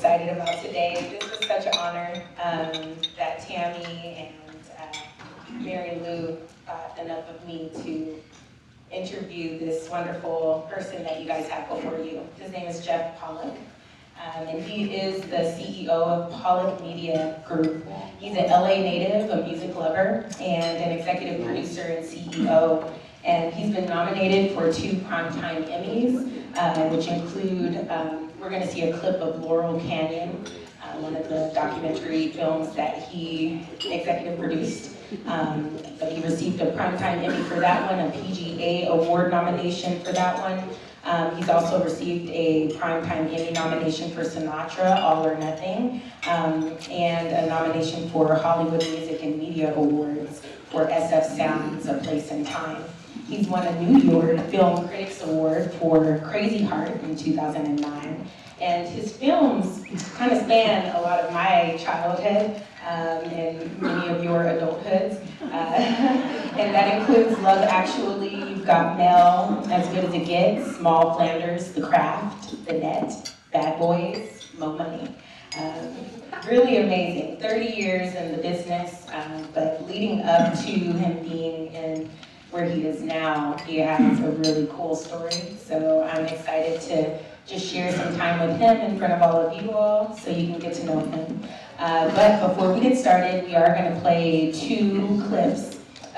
excited about today. This is such an honor that Tammy and Mary Lou thought enough of me to interview this wonderful person that you guys have before you. His name is Jeff Pollack, and he is the CEO of Pollack Media Group. He's an LA native, a music lover, and an executive producer and CEO. And he's been nominated for 2 Primetime Emmys, which include, we're going to see a clip of Laurel Canyon, one of the documentary films that he executive produced. But he received a Primetime Emmy for that one, a PGA Award nomination for that one. He's also received a Primetime Emmy nomination for Sinatra, All or Nothing, and a nomination for Hollywood Music and Media Awards for SF Sounds, A Place and Time. He's won a New York Film Critics Award for Crazy Heart in 2009. And his films kind of span a lot of my childhood and many of your adulthoods. And that includes Love Actually, You've Got Mel, As Good as It Gets, Small Flanders, The Craft, The Net, Bad Boys, Mo Money. Really amazing. 30 years in the business, but leading up to him being in where he is now, he has a really cool story. So I'm excited to just share some time with him in front of all of you all so you can get to know him. But before we get started, we are going to play 2 clips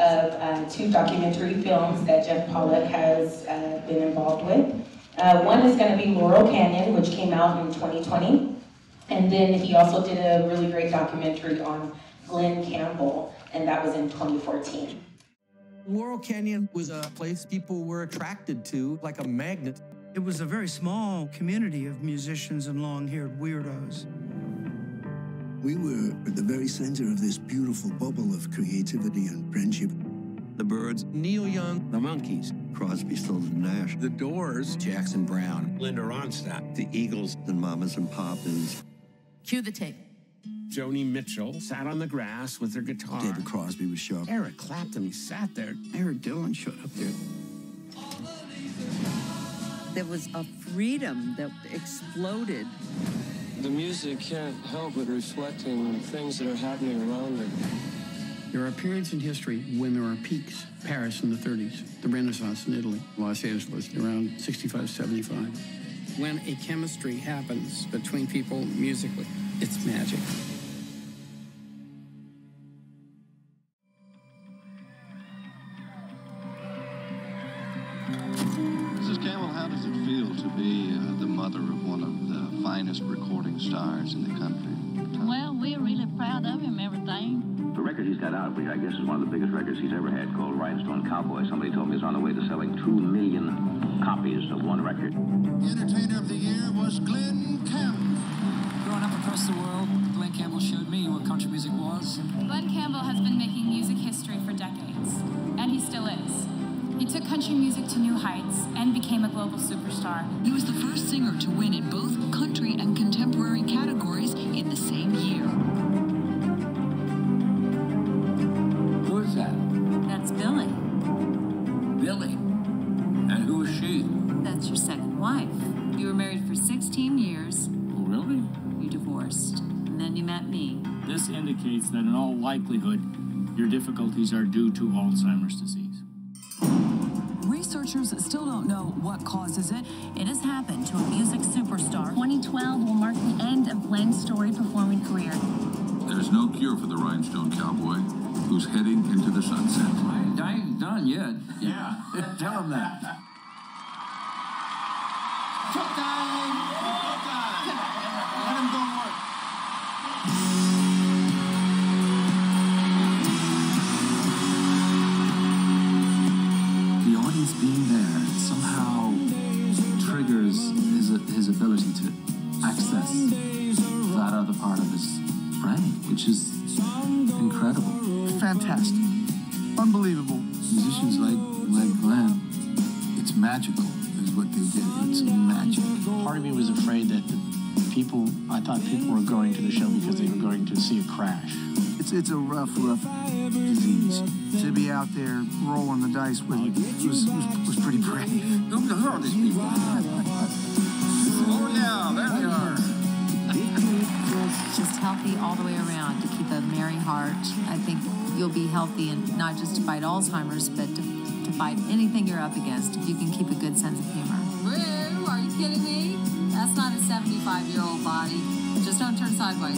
of 2 documentary films that Jeff Pollack has been involved with. One is going to be Laurel Canyon, which came out in 2020. And then he also did a really great documentary on Glenn Campbell, and that was in 2014. Laurel Canyon was a place people were attracted to, like a magnet. It was a very small community of musicians and long-haired weirdos. We were at the very center of this beautiful bubble of creativity and friendship. The Byrds, Neil Young, the Monkees, Crosby, Stills and Nash, the Doors, Jackson Browne, Linda Ronstadt, the Eagles, and Mamas and Papas. Cue the tape. Joni Mitchell sat on the grass with her guitar. David Crosby was sharp. Eric Clapton sat there. Eric Dillon showed up there. There was a freedom that exploded. The music can't help but reflecting things that are happening around it. There are periods in history when there are peaks. Paris in the 30s, the Renaissance in Italy, Los Angeles around 65, 75. When a chemistry happens between people musically, it's magic. Mrs. Campbell, how does it feel to be the mother of one of the finest recording stars in the country? Well, we're really proud of him, everything. The record he's got out, which I guess is one of the biggest records he's ever had, called Rhinestone Cowboy, somebody told me is on the way to selling 2 million copies of one record. The Entertainer of the Year was Glenn Campbell. Growing up across the world, Glenn Campbell showed me what country music was. Glenn Campbell has been making music history for decades, and he still is. He took country music to new heights and became a global superstar. He was the first singer to win in both country and contemporary categories in the same year. Who is that? That's Billy. Billy. And who is she? That's your second wife. You were married for 16 years. Oh, really? You divorced, and then you met me. This indicates that in all likelihood, your difficulties are due to Alzheimer's disease. Researchers still don't know what causes it. It has happened to a music superstar. 2012 will mark the end of Glenn's storied performing career. There's no cure for the Rhinestone Cowboy, who's heading into the sunset. I ain't done yet. Yeah. Tell him that. Showtime! Let him go work. The audience being there somehow triggers his ability to access that other part of his brain, which is incredible. Fantastic. Unbelievable. Musicians like Glenn, it's magical is what they did. It's magic. Part of me was afraid that I thought people were going to the show because they were going to see a crash. It's a rough disease. To be out there rolling the dice with it was pretty brave. Who are these people? Oh, yeah, there they are. just healthy all the way around, to keep a merry heart. I think you'll be healthy, and not just to fight Alzheimer's, but to fight anything you're up against if you can keep a good sense of humor. Rue, are you kidding me? That's not a 75-year-old body. Just don't turn sideways.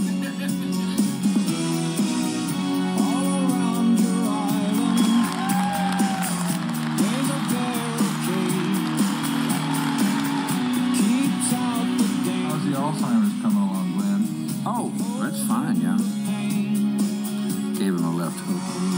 How's the Alzheimer's coming along, Glenn? Oh, that's fine, yeah. Gave him a left hook.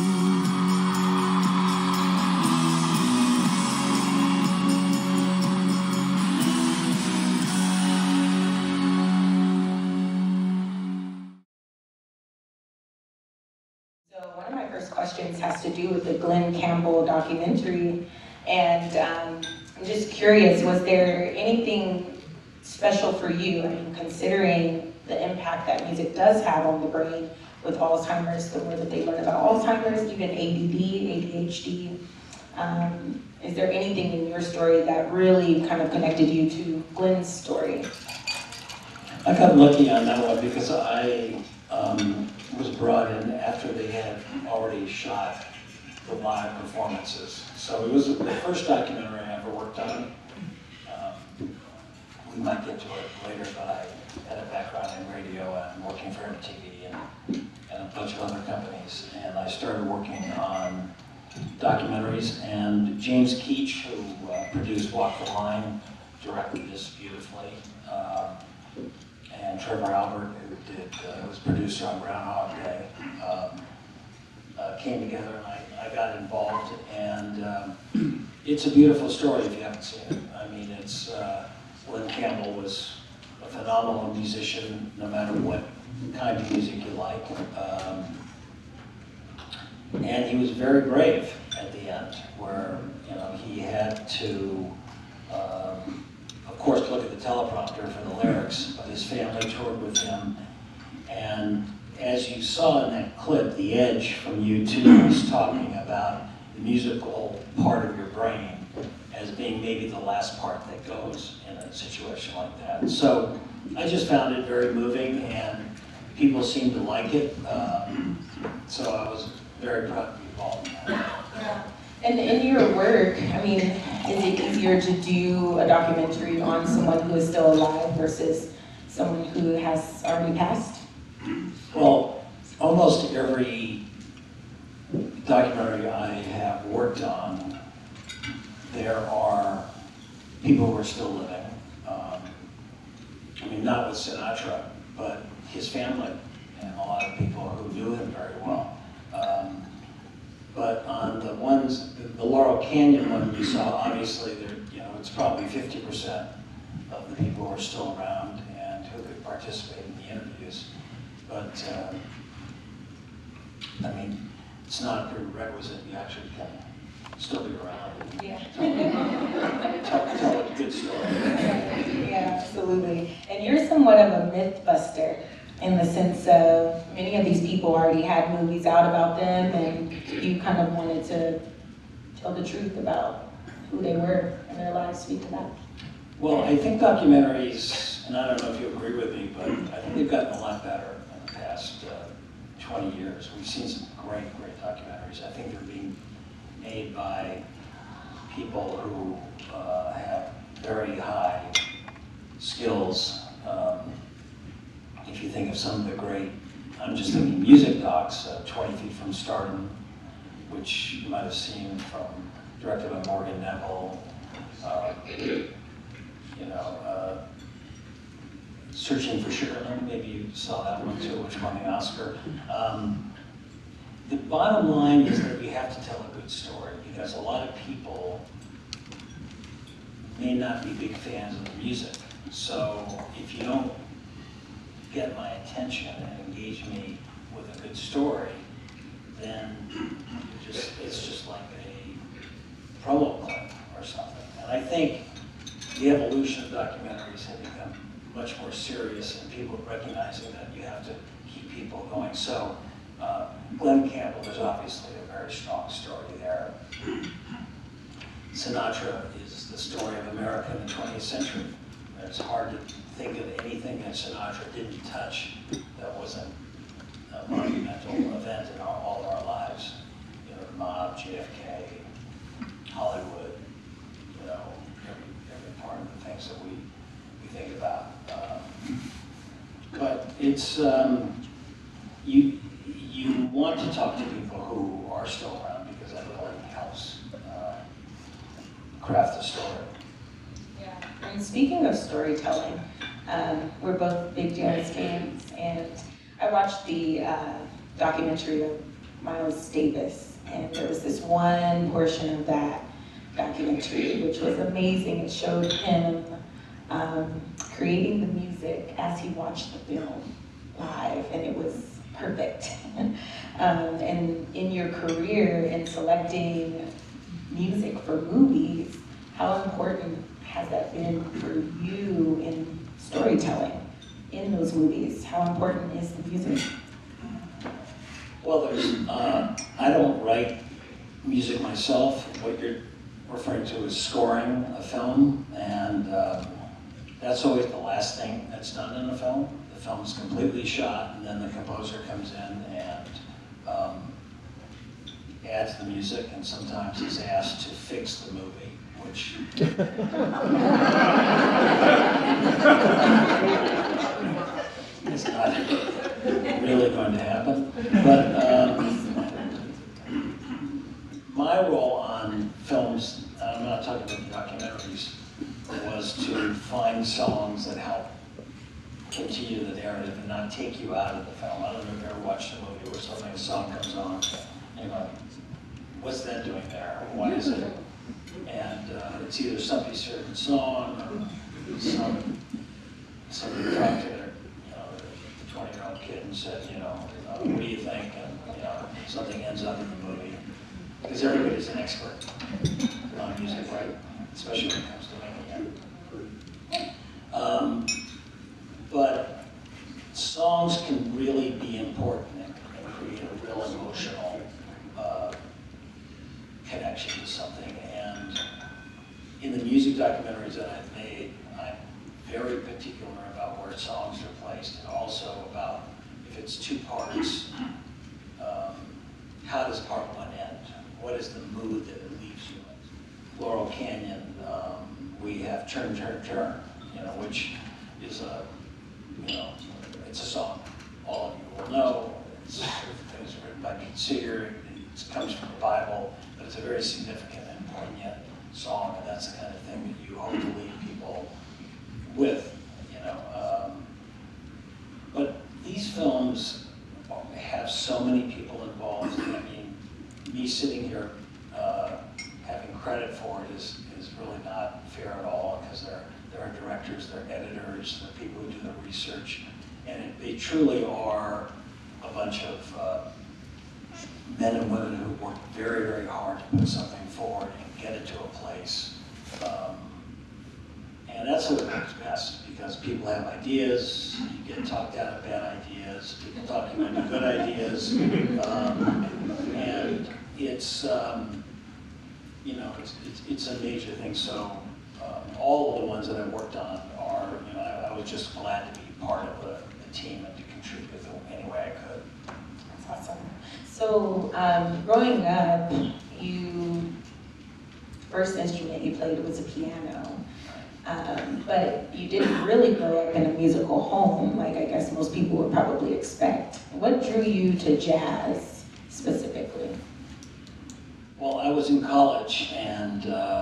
One of my first questions has to do with the Glenn Campbell documentary, and I'm just curious, was there anything special for you? I mean, considering the impact that music does have on the brain with Alzheimer's, the more that they learn about Alzheimer's, even ADD, ADHD. Is there anything in your story that really kind of connected you to Glenn's story? I got lucky on that one because I was brought in after they had already shot the live performances. So it was the first documentary I ever worked on. We might get to it later, but I had a background in radio and working for MTV and a bunch of other companies. And I started working on documentaries, and James Keach, who produced Walk the Line, directed this beautifully. And Trevor Albert, who was producer on Groundhog Day, came together, and I got involved. And it's a beautiful story if you haven't seen it. I mean, it's Glenn Campbell was a phenomenal musician, no matter what kind of music you like. And he was very brave at the end, where he had to, of course, look at the teleprompter for the lyrics, but his family toured with him. And as you saw in that clip, The Edge from U2 was talking about the musical part of your brain as being maybe the last part that goes in a situation like that. So I just found it very moving, and people seemed to like it. So I was very proud to be involved in that. Yeah. And in your work, I mean, is it easier to do a documentary on someone who is still alive versus someone who has already passed? Well, almost every documentary I have worked on, there are people who are still living. I mean, not with Sinatra, but his family and a lot of people who knew him very well. But on the ones, the Laurel Canyon one you saw, obviously, it's probably 50% of the people who are still around and who could participate in the interviews. But, I mean, it's not a prerequisite you actually can still be around. Yeah. Tell a good story. Yeah, absolutely. And you're somewhat of a myth buster, in the sense of many of these people already had movies out about them, and you kind of wanted to tell the truth about who they were and their lives speak to that. Well, I think documentaries, and I don't know if you agree with me, but I think they've gotten a lot better in the past 20 years. We've seen some great documentaries. I think they're being made by people who have very high skills. If you think of some of the great, I'm just thinking music docs, 20 Feet from Stardom, which you might have seen directed by Morgan Neville. Searching for Sugarland, maybe you saw that one too, which won the Oscar. The bottom line is that you have to tell a good story, because a lot of people may not be big fans of the music. So if you don't get my attention and engage me with a good story, then it's just like a promo clip or something. And I think the evolution of documentaries have become much more serious, and people recognizing that you have to keep people going. So Glenn Campbell, there's obviously a very strong story there. Sinatra is the story of America in the 20th century. It's hard to think of anything that Sinatra didn't touch that wasn't a monumental event in all of our lives. You know, the mob, JFK, Hollywood, you know, every part of the things that we think about. But it's, you want to talk to people who are still around because that really helps craft the story. Yeah, and speaking of storytelling, we're both big jazz fans, and I watched the documentary of Miles Davis, and there was this one portion of that documentary which was amazing. It showed him creating the music as he watched the film live, and it was perfect. And in your career in selecting music for movies, how important has that been for you in storytelling in those movies? How important is the music? Well, there's, I don't write music myself. What you're referring to is scoring a film, and that's always the last thing that's done in a film. The film's completely shot, and then the composer comes in and adds the music, and sometimes is asked to fix the movie, which is not really going to happen. But my role on films, I'm not talking about documentaries, was to find songs that help continue the narrative and not take you out of the film. I don't know if you've ever watched a movie where a song comes on, and you're like, what's that doing there? Why is it? And it's either somebody's favorite song or somebody talked to their, the 20-year-old kid and said, what do you think? And something ends up in the movie. Because everybody's an expert on music, right? Especially when it comes to making it. But songs can really be important and create a real emotional connection to something. And in the music documentaries that I've made, I'm very particular about where songs are placed, and also about if it's two parts, how does part one end? What is the mood that it leaves you in? Laurel Canyon, we have Turn, Turn, Turn, which is it's a song all of you will know. It was written by Pete Seeger. It comes from the Bible, but it's a very significant and poignant song, and that's the kind of thing that you hope to leave people with, But these films have so many people involved. I mean, me sitting here having credit for it is really not fair at all, because there are directors, there are editors, there are people who do the research, and they truly are a bunch of men and women who work very, very hard to put something forward and get it to a place. And that's what works best, because people have ideas, you get talked out of bad ideas, people talk you into good ideas, and it's a major thing. So all of the ones that I've worked on are, I was just glad to be part of the team and to contribute any way I could. That's awesome. So growing up, first instrument you played was a piano, but you didn't really grow up in a musical home like I guess most people would probably expect. What drew you to jazz specifically? Well, I was in college, and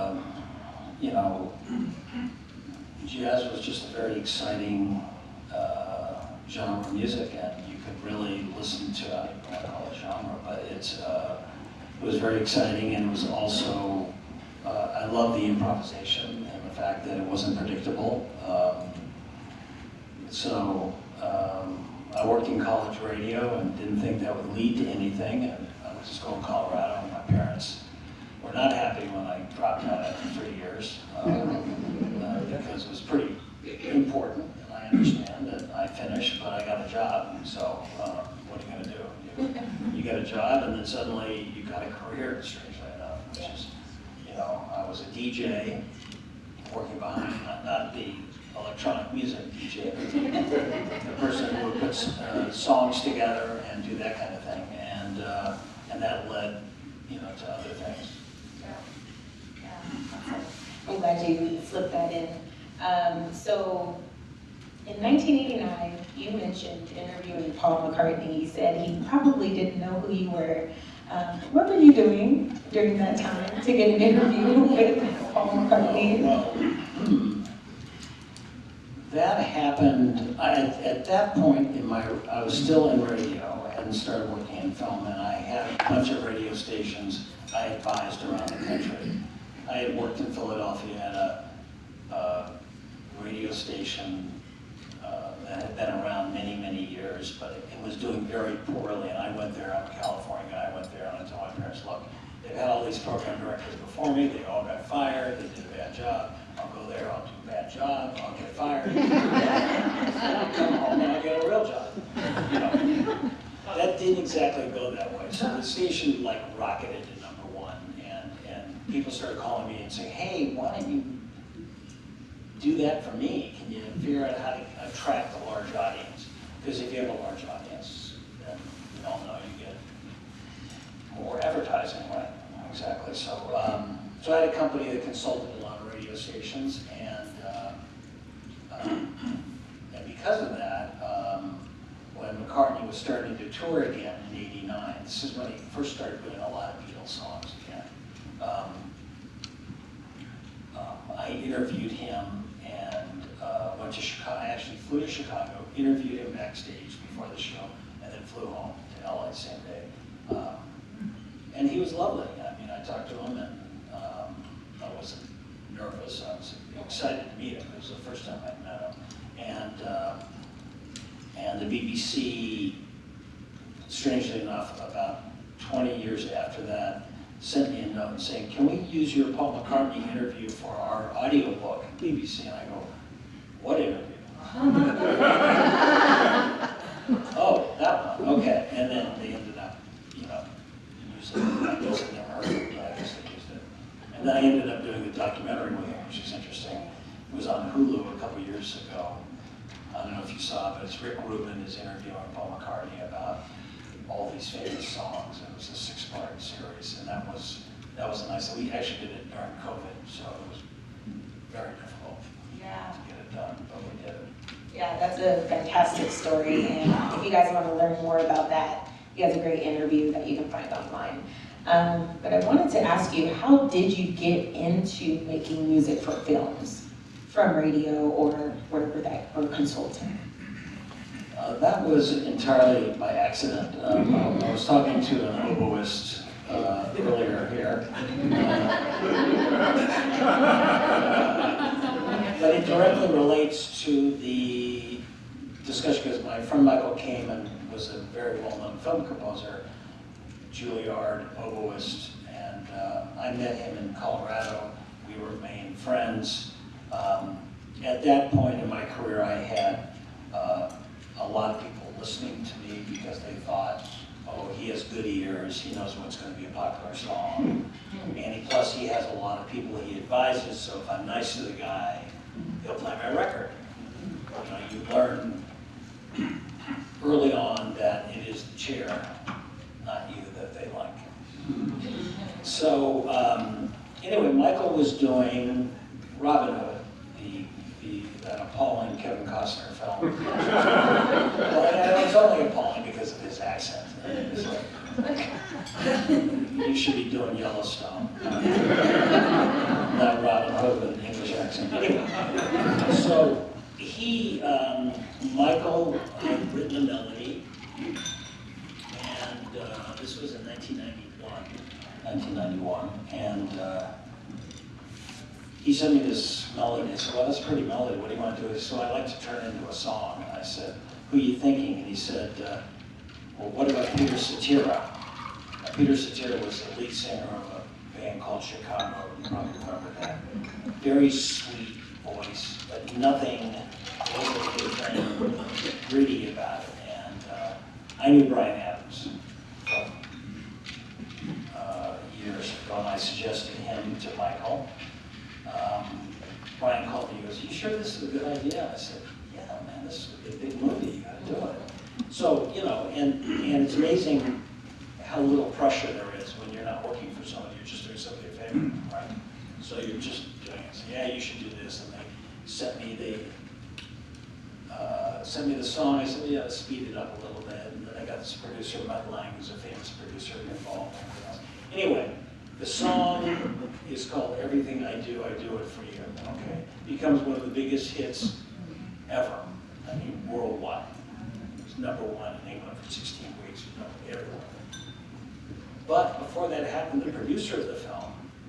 jazz was just a very exciting genre of music, and you could really listen to, I don't want to call it genre, but it was very exciting, and it was also, I love the improvisation and the fact that it wasn't predictable. I worked in college radio and didn't think that would lead to anything, and I went to school in Colorado, and my parents were not happy when I dropped out after 3 years, because it was pretty important, and I understand that I finished, but I got a job, so what are you going to do? You got a job, and then suddenly you got a career, strangely enough, which is, I was a DJ, working behind, not the electronic music DJ, the person who would put songs together and do that kind of thing, and that led, you know, to other things. Yeah, awesome. I'm glad you slipped that in. So, in 1989, you mentioned interviewing Paul McCartney. You said he probably didn't know who you were. What were you doing during that time to get an interview with Paul McCartney? Well, that happened, at that point in I was still in radio. I hadn't started working in film, and I had a bunch of radio stations I advised around the country. I had worked in Philadelphia at a radio station that had been around many, many years, but it was doing very poorly, and I went there, I'm a California guy, I went there and I told my parents, look, they've had all these program directors before me, they all got fired, they did a bad job, I'll go there, I'll do a bad job, I'll get fired, I'll come home and I'll get a real job. You know, that didn't exactly go that way, so the station like rocketed to #1, and people started calling me and saying, hey, why don't you do that for me? Can you figure out how to attract a large audience? Because if you have a large audience, then we all know you get more advertising, right? Exactly. So, so I had a company that consulted a lot of radio stations, and because of that, when McCartney was starting to tour again in '89, this is when he first started doing a lot of Beatles songs again. I interviewed him and went to Chicago. I actually flew to Chicago, interviewed him backstage before the show, and then flew home to LA the same day. And he was lovely. I mean, I talked to him, and I wasn't nervous. I was excited to meet him. It was the first time I'd met him. And the BBC, strangely enough, about 20 years after that, sent me a note saying, can we use your Paul McCartney interview for our audiobook at BBC? And I go, what interview? Oh, that one, okay. And then they ended up, you know, using it. I guess I never heard of it, but I guess they used it. And then I ended up doing a documentary with him, which is interesting. It was on Hulu a couple years ago. I don't know if you saw it, but it's Rick Rubin is interviewing Paul McCartney about all these famous songs. It was a 6-part series, and that was a nice. We actually did it during COVID, so it was very difficult to get it done, but we did it. Yeah, that's a fantastic story, and if you guys want to learn more about that, he has a great interview that you can find online. But I wanted to ask you, how did you get into making music for films, from radio or wherever that, or consulting? That was entirely by accident. I was talking to an oboist earlier here. But it directly relates to the discussion, because my friend Michael Kamen was a very well-known film composer, Juilliard, oboist, and I met him in Colorado. We remained friends. At that point in my career, I had a lot of people listening to me because they thought, oh, he has good ears, he knows what's going to be a popular song. And plus he has a lot of people he advises, so if I'm nice to the guy, he'll play my record. You know, you learn early on that it is the chair, not you, that they like. So anyway, Michael was doing Robin Hood, that appalling Kevin Costner film. Well, it's only appalling because of his accent. It's like, you should be doing Yellowstone, not Robin Hood with an English accent. Anyway, so Michael had written a melody, and this was in 1991, and he sent me this melody. I said, well, that's a pretty melody. What do you want to do? So I'd like to turn it into a song. And I said, who are you thinking? And he said, well, what about Peter Cetera? Now, Peter Cetera was the lead singer of a band called Chicago. You probably remember that. Very sweet voice, but nothing, wasn't anything gritty about it. And I knew Bryan Adams from years ago, and I suggested him to Michael. Brian called me, he goes, "You sure this is a good idea?" I said, "Yeah, man, this is a big movie, you gotta do it." So, you know, and it's amazing how little pressure there is when you're not working for somebody, you're just doing somebody a favor, right? So you're just doing it. So, yeah, you should do this. And they sent me the song. I said, yeah, speed it up a little bit. And then I got this producer, Mud Lang, who's a famous producer, involved. Anyway, the song is called Everything I Do It For You, okay? It becomes one of the biggest hits ever, I mean, worldwide. It was #1 in England for 16 weeks, everywhere. But before that happened, the producer of the film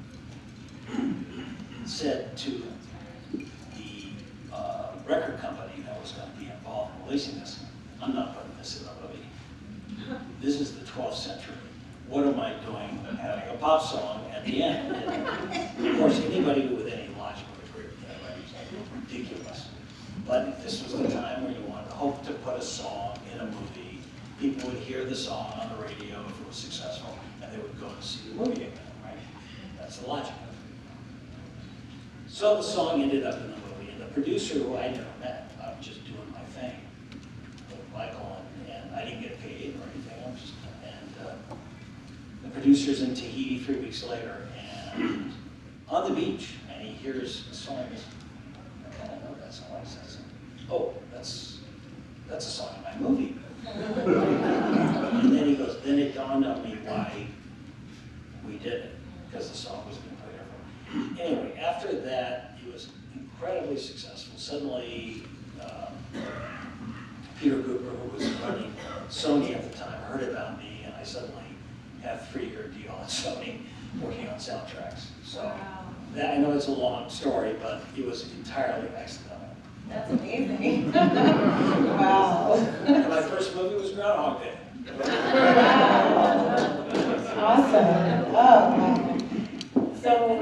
said to the record company that was going to be involved in releasing this, "I'm not putting this in the movie. This is the 12th century. What am I doing having a pop song at the end?" And of course, anybody with any logic would agree with that, right? It's ridiculous. But this was the time where you wanted to hope to put a song in a movie. People would hear the song on the radio if it was successful, and they would go to see the movie again, right? That's the logic of it. So the song ended up in the movie, and the producer, who I never met, I was just doing my thing with Michael, and I didn't get paid or anything. I was just, the producer's in Tahiti 3 weeks later, and on the beach, and he hears the song. He goes, "I kind of know that song." He says, "Oh, that's a song in my movie." And then he goes, "Then it dawned on me why we did it, because the song was being played over." Anyway, after that, it was incredibly successful. Suddenly, Peter Cooper, who was running Sony at the time, heard about me, and I suddenly had a 3-year deal at Sony working on soundtracks. So that, I know it's a long story, but it was entirely accidental. That's amazing. Wow. And my first movie was Groundhog Day. Wow. Awesome. Oh, wow. So,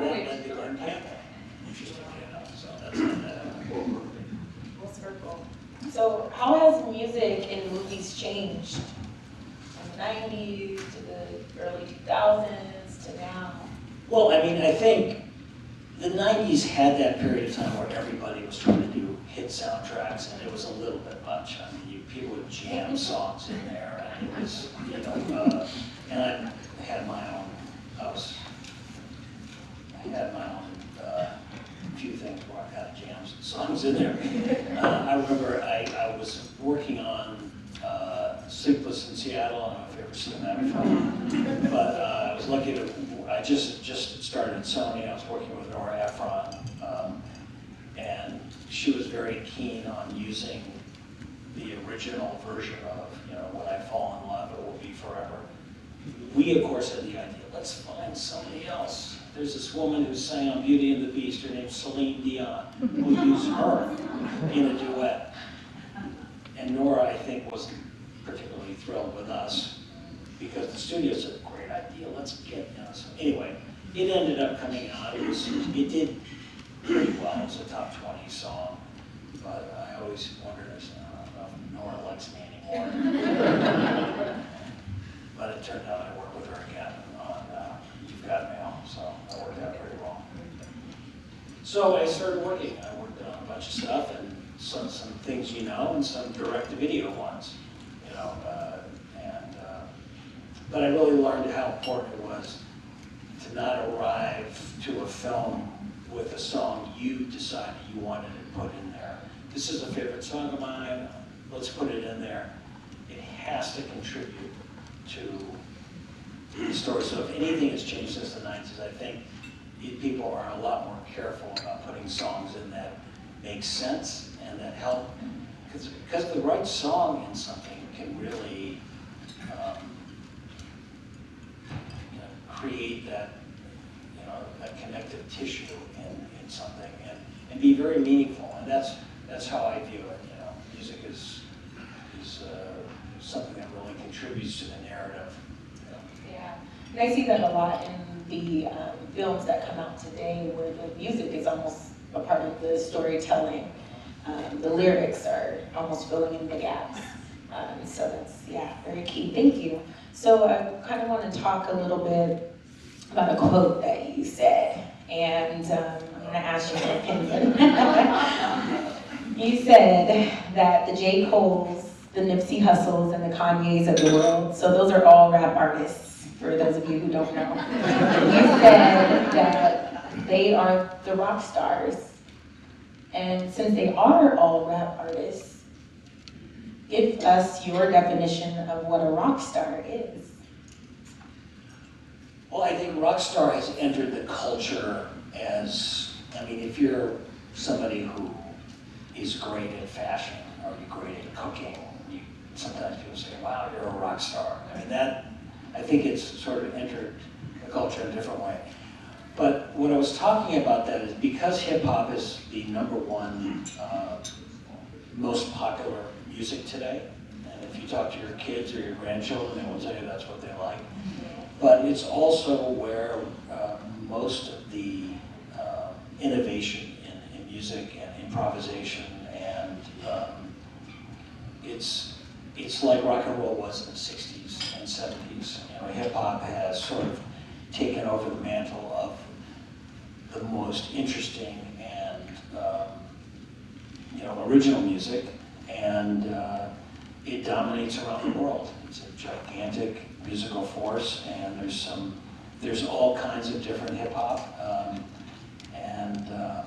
full circle. So, how has music in movies changed from the 90s to the early 2000s to now? Well, I mean, I think the 90s had that period of time where everybody was trying to do hit soundtracks, and it was a little bit much. I mean, people would jam songs in there, and it was, you know, and I had my own, I had my own few things where I got jams songs in there. I remember I was working on Sleepless in Seattle. I don't know if you've ever seen that before, but I was lucky to, I just started at Sony. I was working with Nora Ephron, and she was very keen on using the original version of, you know, When I Fall in Love, It Will Be Forever. We, of course, had the idea, let's find somebody else. There's this woman who sang on Beauty and the Beast, her name's Celine Dion. We'll use her in a duet. And Nora, I think, wasn't particularly thrilled with us because the studio said, "Great idea, let's get," you know. So anyway, it ended up coming out. It did pretty well. It was a top 20 song, but I always wondered, I said, I don't know if Nora likes me anymore. But it turned out I worked with her again on You've Got Mail, so that worked out pretty well. So I started working. I worked on a bunch of stuff, and some things you know, and some direct-to-video ones, you know. But I really learned how important it was to not arrive to a film with a song you decided you wanted to put in there. This is a favorite song of mine. Let's put it in there. It has to contribute to the story. So if anything has changed since the 90s, I think people are a lot more careful about putting songs in that make sense and that help. Because the right song in something can really create that, that connective tissue in something and be very meaningful. And that's how I view it. You know, music is something that really contributes to the narrative. Yeah, and I see that a lot in the films that come out today, where the music is almost a part of the storytelling. The lyrics are almost filling in the gaps. So that's, very key. Thank you. So I kind of want to talk a little bit about a quote that you said. And going to ask you your opinion. You said that the J. Coles, the Nipsey Hussles, and the Kanyes of the world, so those are all rap artists, for those of you who don't know. You said that they are the rock stars. And since they are all rap artists, give us your definition of what a rock star is. Well, I think rock star has entered the culture as, I mean, if you're somebody who is great at fashion or you're great at cooking, sometimes people say, wow, you're a rock star. I mean, I think it's sort of entered the culture in a different way. But what I was talking about that is because hip hop is the #1 most popular music today, and if you talk to your kids or your grandchildren, they will tell you that's what they like. But it's also where most of the innovation in music and improvisation, and it's like rock and roll was in the 60s and 70s. You know, hip hop has sort of taken over the mantle of the most interesting and original music, and it dominates around the world. It's a gigantic musical force, and there's all kinds of different hip hop, and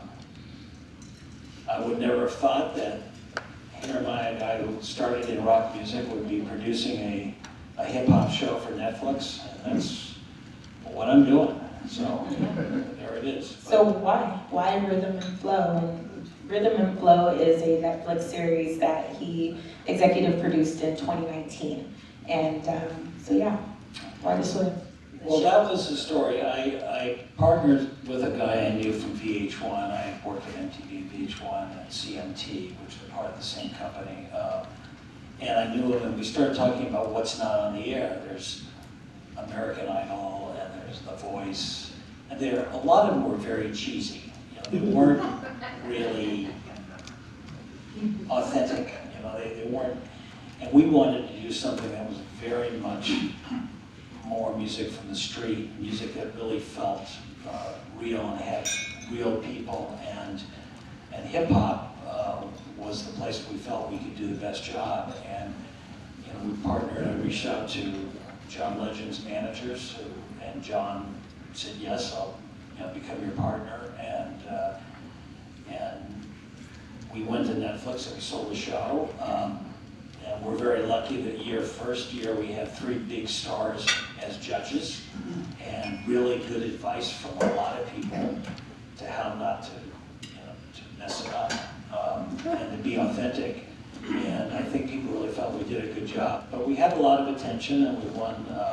I would never have thought that Jeremiah, a guy who started in rock music, would be producing a hip hop show for Netflix, and that's what I'm doing. So there it is. So why Rhythm and Flow? And Rhythm and Flow is a Netflix series that he executive produced in 2019. And so yeah, why this one? Well, that was the story. I partnered with a guy I knew from VH1. I worked at MTV, VH1, and CMT, which were part of the same company. And I knew him, and we started talking about what's not on the air. There's American Idol, and there's The Voice. And a lot of them were very cheesy. You know, they weren't really authentic. You know, they weren't. And we wanted to do something that was very much more music from the street, music that really felt real and had real people, and hip hop was the place we felt we could do the best job. And we partnered. I reached out to John Legend's managers, and John said, "Yes, I'll become your partner." And we went to Netflix and we sold the show. And we're very lucky that first year we had 3 big stars as judges, and really good advice from a lot of people to how not to mess it up and to be authentic. And I think people really felt we did a good job. But we had a lot of attention, and we won,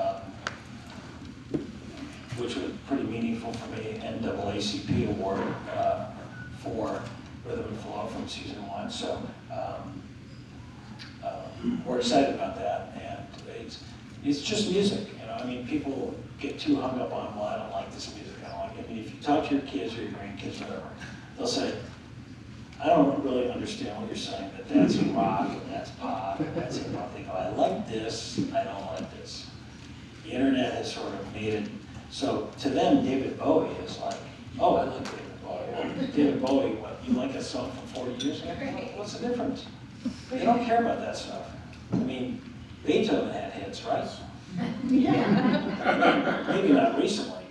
which was pretty meaningful for me, NAACP award for Rhythm and Flow from season 1. So. We're excited about that, and it's just music. I mean, people get too hung up on, well, I don't like this music, I don't like it. I mean, if you talk to your kids or your grandkids, whatever, they'll say, I don't really understand what you're saying, but that's rock, and that's pop, and that's hip hop. They go, I like this, I don't like this. The internet has sort of made it, so to them, David Bowie is like, oh, I like David Bowie. Well, David Bowie, what, you like a song from 40 years ago? What's the difference? They don't care about that stuff. I mean, Beethoven had hits, right? Yeah. Maybe not recently,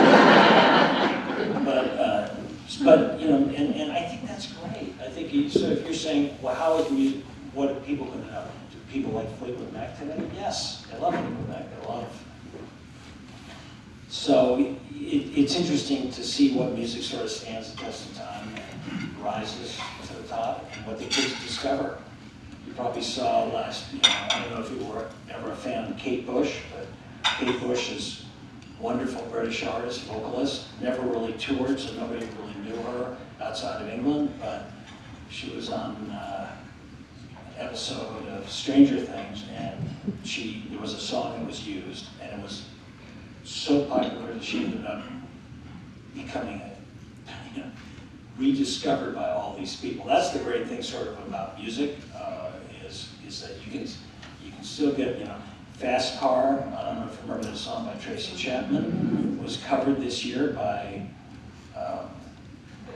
but and I think that's great. I think so. If you're saying, well, how is music? What do people going to know? Do people like Fleetwood Mac today? Yes, they love Fleetwood Mac. They love. So it's interesting to see what music sort of stands the test of time and rises to the top, and what the kids discover. You probably saw I don't know if you were ever a fan of Kate Bush, but Kate Bush is a wonderful British artist, vocalist, never really toured, so nobody really knew her outside of England, but she was on an episode of Stranger Things, and there was a song that was used, and it was so popular that she ended up becoming rediscovered by all these people. That's the great thing sort of about music, is that you can still get, Fast Car, I don't know if you remember the song by Tracy Chapman, was covered this year by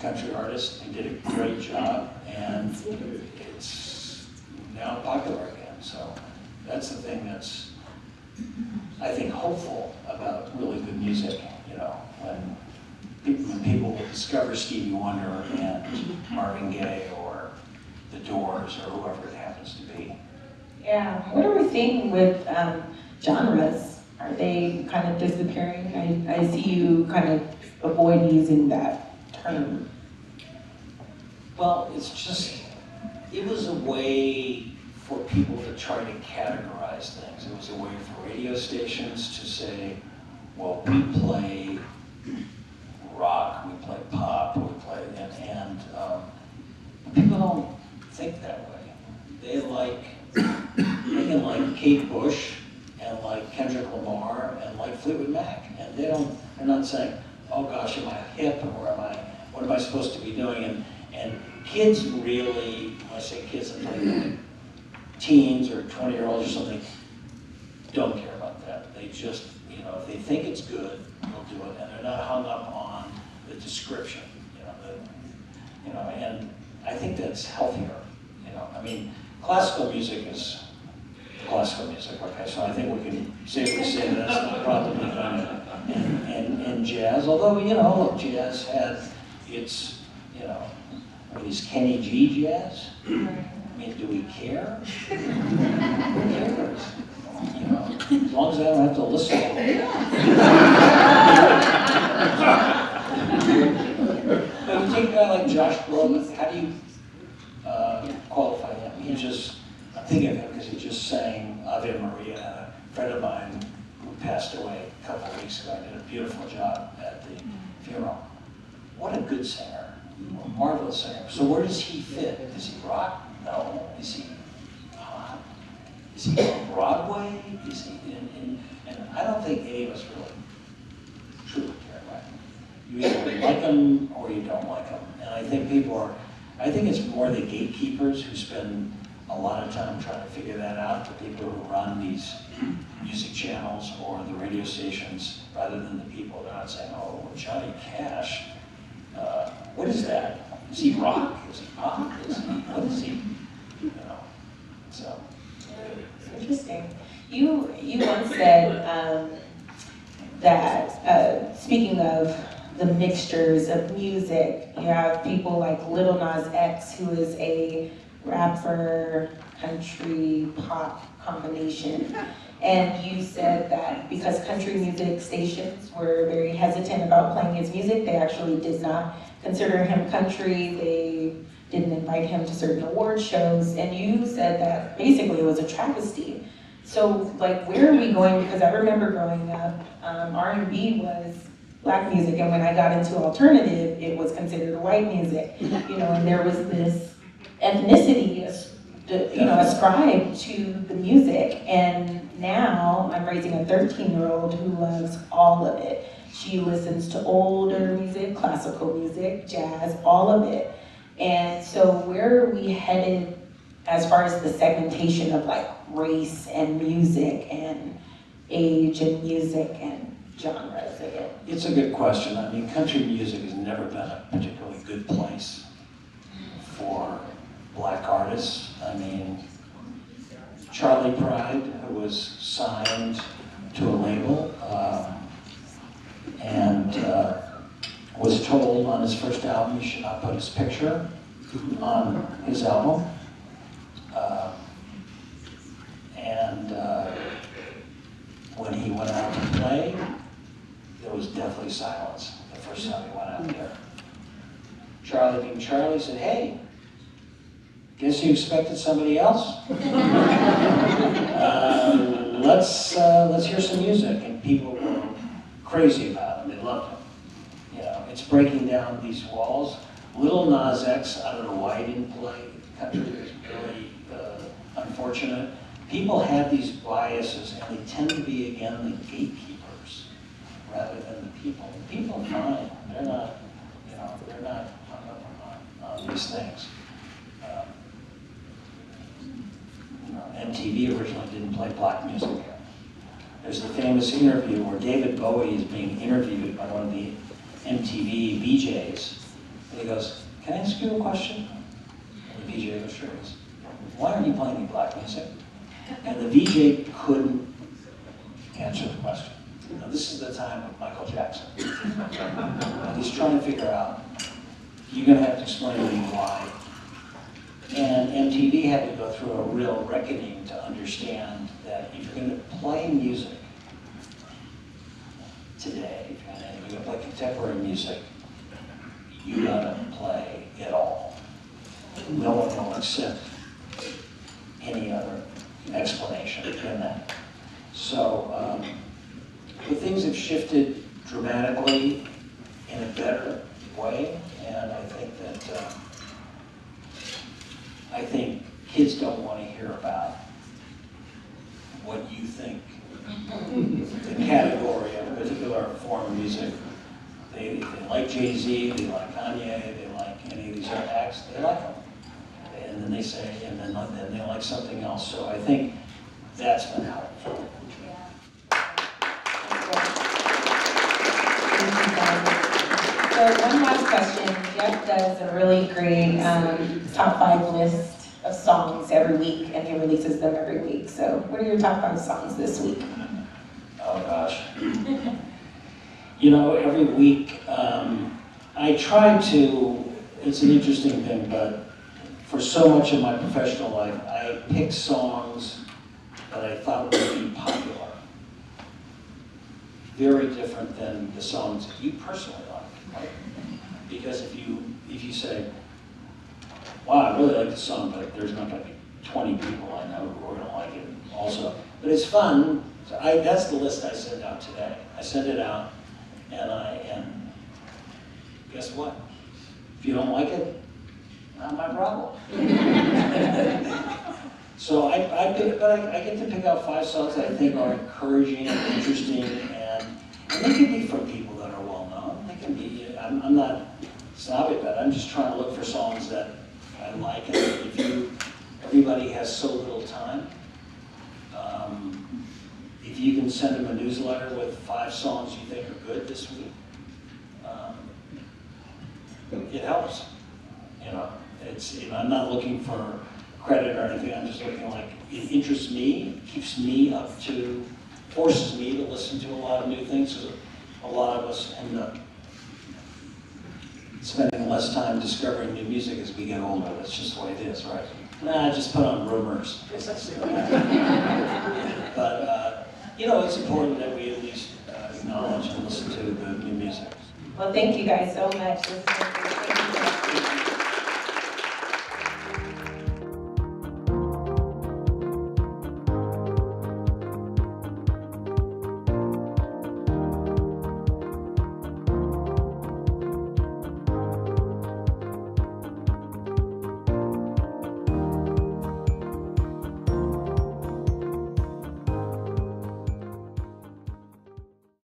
country artist. He did a great job, and it's now popular again. So that's the thing that's, I think, hopeful about really good music. You know, when people discover Stevie Wonder and Marvin Gaye or The Doors or whoever it happens to be. Yeah, what are we seeing with genres? Are they kind of disappearing? I see you kind of avoid using that term. Well, it's just, it was a way for people to try to categorize things. It was a way for radio stations to say, well, we play rock, we play pop, we play, and people don't think that way. They can like Kate Bush and like Kendrick Lamar and like Fleetwood Mac, and they're not saying, oh gosh, am I hip, or what am I supposed to be doing? And kids really, when I say kids, I'm talking like teens or 20-year-olds or something, don't care about that. They just, you know, if they think it's good, they'll do it, and they're not hung up on the description, and I think that's healthier, I mean, classical music is classical music, okay, so I think we can safely say that that's not probably done. And jazz, although, look, jazz had its, is Kenny G jazz? I mean, do we care? Who cares? As long as I don't have to listen to it. But you take a guy like Josh Groban, how do you qualify him? I'm thinking of him because he just sang Ave Maria. A friend of mine who passed away a couple of weeks ago did a beautiful job at the funeral. What a good singer, a marvelous singer. So where does he fit? Is he rock? No. Is he pop? Is he on Broadway? Is he and I don't think any of us really truly care about him. You either like him or you don't like him. And I think I think it's more the gatekeepers who spend a lot of time trying to figure that out, the people who run these music channels or the radio stations, rather than the people. They're not saying, oh, Johnny Cash, what is that? Is he rock? Is he pop? What is he? So. Interesting. You once said that, speaking of the mixtures of music, you have people like Lil Nas X, who is a rapper, country, pop combination. And you said that because country music stations were very hesitant about playing his music, they actually did not consider him country. They didn't invite him to certain award shows. And you said that basically it was a travesty. So, like, where are we going? Because I remember growing up, R&B was Black music, and when I got into alternative, it was considered white music. And there was this ethnicity, ascribed to the music. And now I'm raising a 13-year-old who loves all of it. She listens to older music, classical music, jazz, all of it. And so where are we headed as far as the segmentation of like race and music and age and music and genres again? It's a good question. I mean, country music has never been a particularly good place for Black artists. I mean, Charlie Pride, who was signed to a label and was told on his first album he should not put his picture on his album. When he went out to play, there was deathly silence the first time he went out there. Charlie being Charlie said, hey, guess you expected somebody else? Let's hear some music. And people were crazy about him. They loved him. It's breaking down these walls. Lil Nas X, I don't know why he didn't play country. It's really unfortunate. People have these biases, and they tend to be, again, the gatekeepers rather than the people. The people are fine. They're not, they're not hung up on these things. MTV originally didn't play black music. There's the famous interview where David Bowie is being interviewed by one of the MTV VJs, And he goes, can I ask you a question? And the VJ goes, sure. He goes, why aren't you playing any black music? And the VJ couldn't answer the question. Now, this is the time of Michael Jackson. And he's trying to figure out, you're going to have to explain to me why. And MTV had to go through a real reckoning to understand that if you're going to play music today, if you're going to play contemporary music, you got to play it all. No one will accept any other explanation than that. So, but things have shifted dramatically in a better way, and I think that I think kids don't want to hear about what you think the category of a particular form of music. They like Jay-Z, they like Kanye, they like any of these other acts, they like them. And then they say, and then they like something else. So I think that's been helpful. So one last question. Jeff does a really great top 5 list of songs every week, and he releases them every week. So what are your top 5 songs this week? Oh gosh. You know, every week I try to, it's an interesting thing, but for so much of my professional life, I pick songs that I thought would be popular. Very different than the songs that you personally like, right? Because if you say, wow, I really like this song, but there's not going to be 20 people I know who are going to like it also. But it's fun. So that's the list I sent out today. I sent it out, and guess what? If you don't like it, not my problem. So I get to pick out 5 songs that I think are encouraging and interesting, and they can be from people that are well known. They can be. I'm not snobby about it. I'm just trying to look for songs that I like. And everybody has so little time. If you can send them a newsletter with 5 songs you think are good this week, it helps. You know, I'm not looking for credit or anything. I'm just looking like it interests me, keeps me up to, forces me to listen to a lot of new things. Because a lot of us end up spending less time discovering new music as we get older. That's just the way it is, right? Nah, just put on rumors. But you know, it's important that we at least acknowledge and listen to the new music. Well, thank you guys so much. This has been great. Thank you.